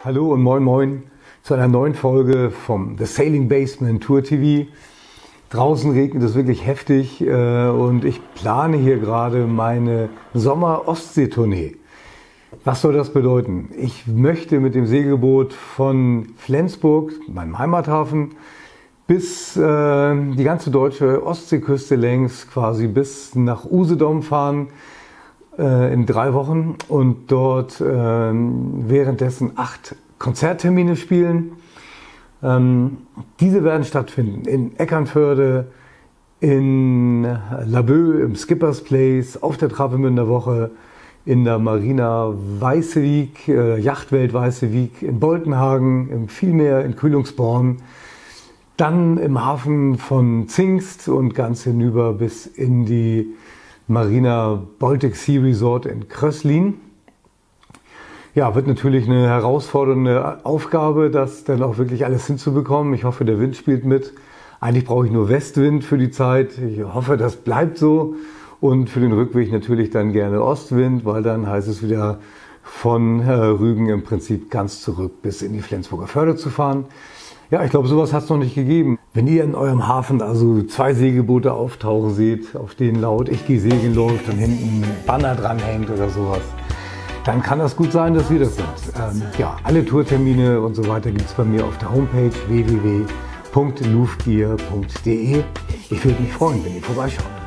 Hallo und moin moin zu einer neuen Folge vom The Sailing Basement Tour TV. Draußen regnet es wirklich heftig und ich plane hier gerade meine Sommer-Ostsee-Tournee. Was soll das bedeuten? Ich möchte mit dem Segelboot von Flensburg, meinem Heimathafen, bis die ganze deutsche Ostseeküste längs, quasi bis nach Usedom fahren in 3 Wochen und dort währenddessen 8 Konzerttermine spielen. Diese werden stattfinden in Eckernförde, in Laboe, im Skippers Place, auf der Travemünder Woche, in der Marina Weißewig, Yachtwelt Weißewig, in Boltenhagen, im Vielmeer, in Kühlungsborn, dann im Hafen von Zingst und ganz hinüber bis in die Marina Baltic Sea Resort in Kröslin. Ja, wird natürlich eine herausfordernde Aufgabe, das dann auch wirklich alles hinzubekommen. Ich hoffe, der Wind spielt mit. Eigentlich brauche ich nur Westwind für die Zeit. Ich hoffe, das bleibt so. Und für den Rückweg natürlich dann gerne Ostwind, weil dann heißt es wieder von Rügen im Prinzip ganz zurück bis in die Flensburger Förde zu fahren. Ja, ich glaube, sowas hat es noch nicht gegeben. Wenn ihr in eurem Hafen also 2 Segelboote auftauchen seht, auf denen laut "Ich gehe segeln" läuft und hinten ein Banner dranhängt oder sowas, dann kann das gut sein, dass wir das sind. Ja, alle Tourtermine und so weiter gibt es bei mir auf der Homepage www.louvgear.de. Ich würde mich freuen, wenn ihr vorbeischaut.